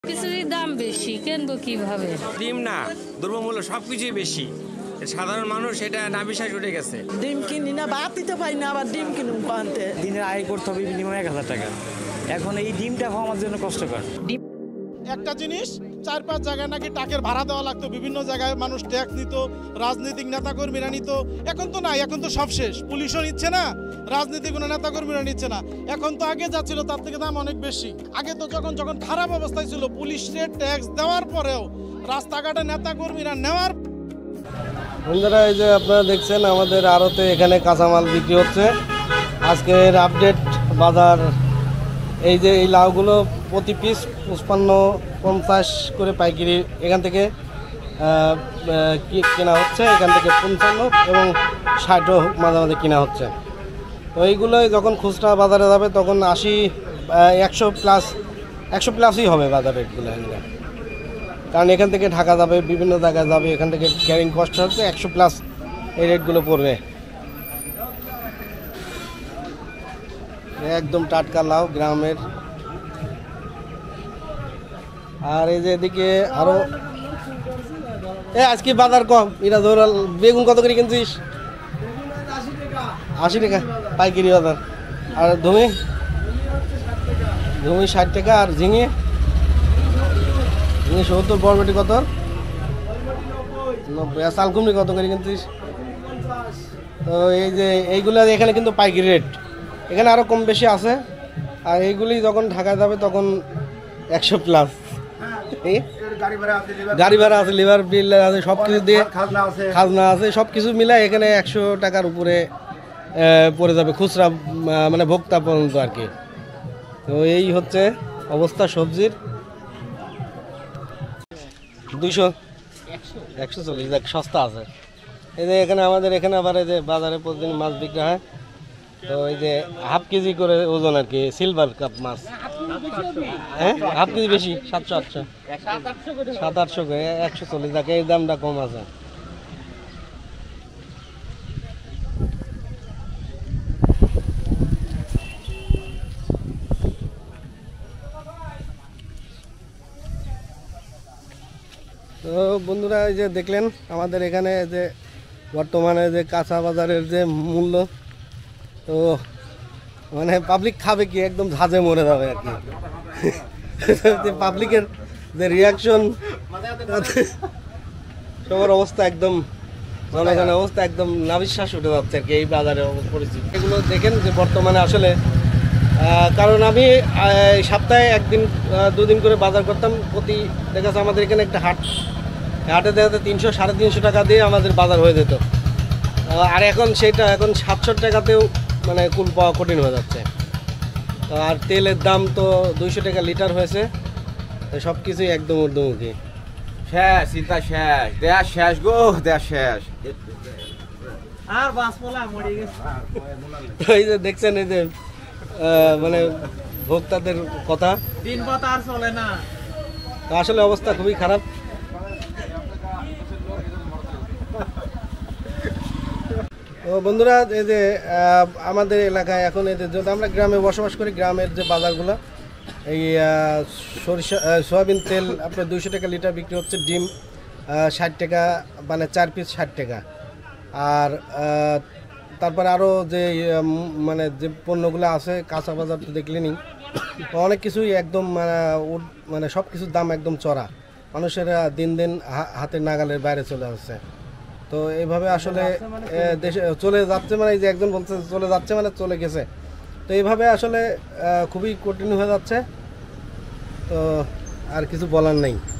কিছুরই দাম বেশি, কিনবো কিভাবে? ডিম না, দ্রব্যমূল্য সবকিছুই বেশি। সাধারণ মানুষ এটা না বিশ্বাস উঠে গেছে। ডিম কিনি না, ভাত দিতে পারি না, আবার ডিম কিনুন পান্তে। দিনের আয় করতে হবে মিনিমাম 1000 টাকা। এখন এই ডিমটা খাওয়া আমার জন্য কষ্টকর। একটা জিনিস 4-5 জায়গায় নাকি টাকের ভাড়া দেওয়া লাগতো, বিভিন্ন জায়গায় মানুষ ট্যাক্স নিত, রাজনৈতিক নেতাকর্মীরা নিত। এখন তো নাই, এখন তো সব শেষ। পুলিশও নিচ্ছে না, রাজনৈতিক কোনো নেতাকর্মীরা নিচ্ছে না। এখন তো আগে যা ছিল তার থেকে দাম অনেক বেশি। আগে তো যখন খারাপ অবস্থায় ছিল, পুলিশের ট্যাক্স দেওয়ার পরেও রাস্তাঘাটে নেতাকর্মীরা নেওয়ার। বন্ধুরা, এই যে আপনারা দেখছেন আমাদের আড়তে এখানে কাঁচামাল বিক্রি হচ্ছে। আজকের আপডেট বাজার, এই যে এই লাউগুলো প্রতি পিস 55-50 করে পাইকারি এখান থেকে কেনা হচ্ছে। এখান থেকে 55 এবং 60ও মাঝে মাঝে কেনা হচ্ছে। তো এইগুলোই যখন খুচরা বাজারে যাবে তখন 100 প্লাসই হবে বাজার রেটগুলো। কারণ এখান থেকে ঢাকা যাবে, বিভিন্ন জায়গায় যাবে, এখান থেকে ক্যারিং কস্ট হচ্ছে 100 প্লাস এই রেটগুলো পড়বে। একদম টাটকা লাউ গ্রামের। আর এই যে এদিকে আরো আজকে বাজার কম। এরা ধর বেগুন কত করে কিনছিস? 80 টাকা পাইকারি বাজার। আর ধুমি 60 টাকা। আর ঝিঙে 70। বরবটি কত? 90। আর শালকুমড়ি কত করে কিনছিস? তো এই যে এইগুলো এখানে কিন্তু পাইকারি রেট, এখানে আরও কম বেশি আছে। আর এইগুলি যখন ঢাকা যাবে তখন 100 প্লাস। গাড়ি ভাড়া আছে, লিভার বিল আছে, সব কিছু দিয়ে খাজনা আছে, সব কিছু মিলাই এখানে 100 টাকার উপরে পড়ে যাবে খুচরা, মানে ভোক্তা পর্যন্ত আর কি। তো এই হচ্ছে অবস্থা সবজির। 140 সস্তা আছে। এই যে এখানে আমাদের এখানে আবার এই যে বাজারে প্রতিদিন মাছ বিক্রি হয়। তো এই যে হাফ কেজি করে ওজন আর কি, সিলভার কাপ মাছ। হ্যাঁ, হাফ কেজি বেশি, 700-800 700-800 করে 140 টাকা। এই দামটা কম আছে। তো বন্ধুরা, এই যে দেখলেন আমাদের এখানে যে বর্তমানে যে কাঁচা বাজারের যে মূল্য, তো মানে পাবলিক খাবে কি, একদম ঝাঁঝে মরে যাবে আর কি। পাবলিকের যে রিয়াকশন, সবার অবস্থা একদম, জনগণের অবস্থা একদম নাবিশ্বাস উঠে যাচ্ছে আর কি এই বাজারের পরিস্থিতি। এগুলো দেখেন যে বর্তমানে আসলে, কারণ আমি সপ্তাহে 1-2 দিন করে বাজার করতাম। প্রতি দেখা যাচ্ছে আমাদের এখানে একটা হাটে দেখা যাচ্ছে 300-350 টাকা দিয়ে আমাদের বাজার হয়ে যেত। আর এখন 700 টাকাতেও মানে কুল পাওয়া কঠিন হয়ে যাচ্ছে। আর তেলের দাম তো 200 টাকা লিটার হয়েছে। সব কিছুই একদম ঊর্ধ্বমুখী। শেষ, চিন্তা শেষ, দেয়া শেষ গো, দেয়া শেষ। আর বাসপলা মরে গেছে। এই যে দেখছেন, এই যে মানে ভোক্তাদের কথা, দিন পথ আর চলে না। তো আসলে অবস্থা খুবই খারাপ। তো বন্ধুরা, এই যে আমাদের এলাকায় এখন এই যে যদি আমরা গ্রামে বসবাস করি, গ্রামের যে বাজারগুলো, এই সয়াবিন তেল আপনার 200 টাকা লিটার বিক্রি হচ্ছে। ডিম 60 টাকা, মানে 4 পিস 60 টাকা। আর তারপরে আরও যে মানে যে পণ্যগুলো আছে কাঁচা বাজার তো দেখলেনি, অনেক কিছুই একদম মানে সব কিছুর দাম একদম চড়া। মানুষের দিন দিন হাতের নাগালের বাইরে চলে আসছে। তো এইভাবে আসলে দেশে চলে যাচ্ছে, মানে এই যে একজন বলছে চলে যাচ্ছে মানে চলে গেছে। তো এইভাবে আসলে খুবই কঠিন হয়ে যাচ্ছে। তো আর কিছু বলার নেই।